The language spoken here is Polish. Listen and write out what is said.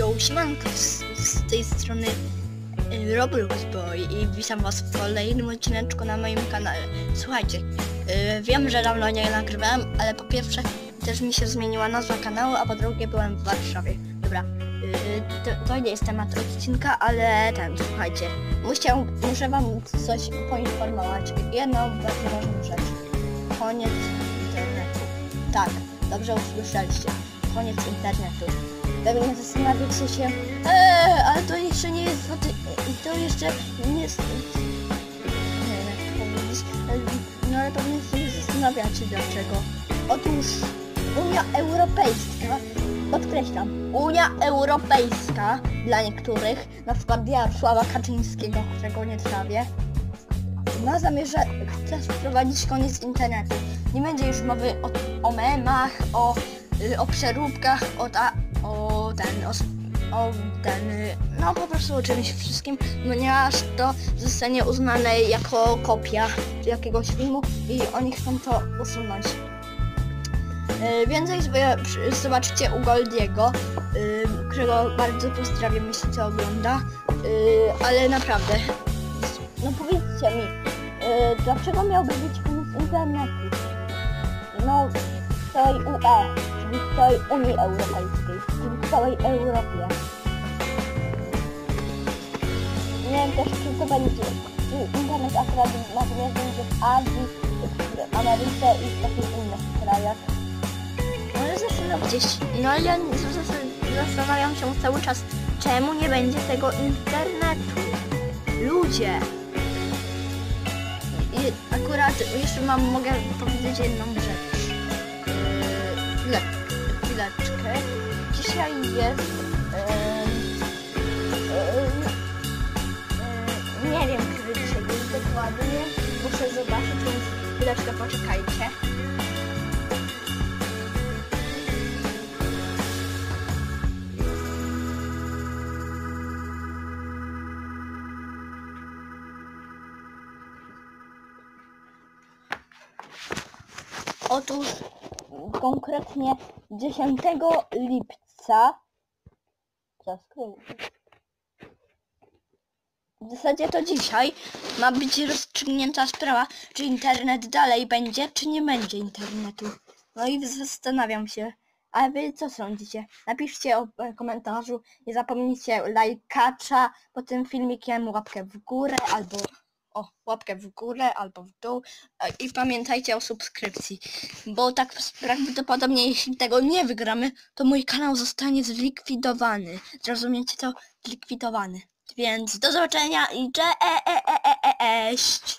Siemanko, z tej strony Roblox Boy i witam was w kolejnym odcineczku na moim kanale. Słuchajcie, wiem, że dawno nie nagrywałem, ale po pierwsze też mi się zmieniła nazwa kanału, a po drugie byłem w Warszawie. Dobra, to nie jest temat odcinka, ale słuchajcie, muszę wam coś poinformować. Jedną bardzo ważną rzecz. Koniec internetu. Tak, dobrze usłyszeliście. Koniec internetu. Pewnie zastanawiacie się, ale to jeszcze nie jest, to jeszcze nie jest, nie wiem jak to powiedzieć, no ale pewnie się zastanawiacie dlaczego. Otóż Unia Europejska, podkreślam, Unia Europejska dla niektórych, na przykład Jarosława Kaczyńskiego, którego nie trawię, chce wprowadzić koniec internetu. Nie będzie już mowy o memach, o przeróbkach, no po prostu o czymś wszystkim, ponieważ to zostanie uznane jako kopia jakiegoś filmu i oni chcą to usunąć. Więcej sobie zobaczycie u Goldiego, którego bardzo pozdrawiam, jeśli to ogląda, ale naprawdę, no powiedzcie mi, dlaczego miałby być koniec internetu? No w całej UE, czyli w całej Unii Europejskiej, czyli w całej Europie. Nie wiem też, czy to będzie internet akurat natomiast będzie w Azji, w Ameryce i w takich innych krajach. No ja zastanawiam się cały czas, czemu nie będzie tego internetu. Ludzie! I akurat jeszcze mogę powiedzieć jedną rzecz. Chwileczkę. Dzisiaj jest... nie wiem, który dzisiaj jest dokładnie. Muszę zobaczyć, więc chwileczkę poczekajcie. Otóż konkretnie 10 lipca w zasadzie to dzisiaj ma być rozstrzygnięta sprawa, czy internet dalej będzie, czy nie będzie internetu. No i zastanawiam się, a wy co sądzicie? Napiszcie o komentarzu, nie zapomnijcie lajkacza pod tym filmikiem, łapkę w górę łapkę w górę albo w dół i pamiętajcie o subskrypcji, bo tak prawdopodobnie jeśli tego nie wygramy, to mój kanał zostanie zlikwidowany. Zrozumiecie to? Zlikwidowany. Więc do zobaczenia i cześć!